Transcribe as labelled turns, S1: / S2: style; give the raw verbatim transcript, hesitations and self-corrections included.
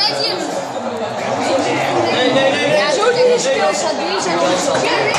S1: Nee, nee, nee. Ja, zo dingen speelt staat deze.